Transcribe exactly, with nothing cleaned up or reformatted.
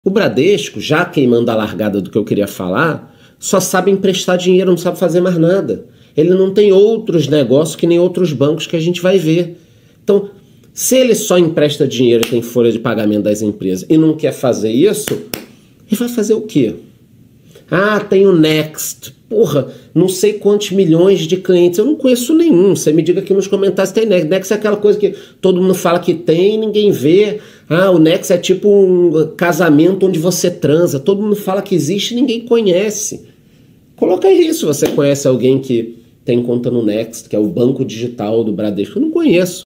O Bradesco, já queimando a largada do que eu queria falar, só sabe emprestar dinheiro, não sabe fazer mais nada. Ele não tem outros negócios que nem outros bancos que a gente vai ver. Então, se ele só empresta dinheiro e tem folha de pagamento das empresas e não quer fazer isso, ele vai fazer o quê? Ah, tem o Next. Porra, não sei quantos milhões de clientes. Eu não conheço nenhum. Você me diga aqui nos comentários se tem Next. Next é aquela coisa que todo mundo fala que tem e ninguém vê. Ah, o Next é tipo um casamento onde você transa. Todo mundo fala que existe e ninguém conhece. Coloca aí se você conhece alguém que tem conta no Next, que é o banco digital do Bradesco. Eu não conheço.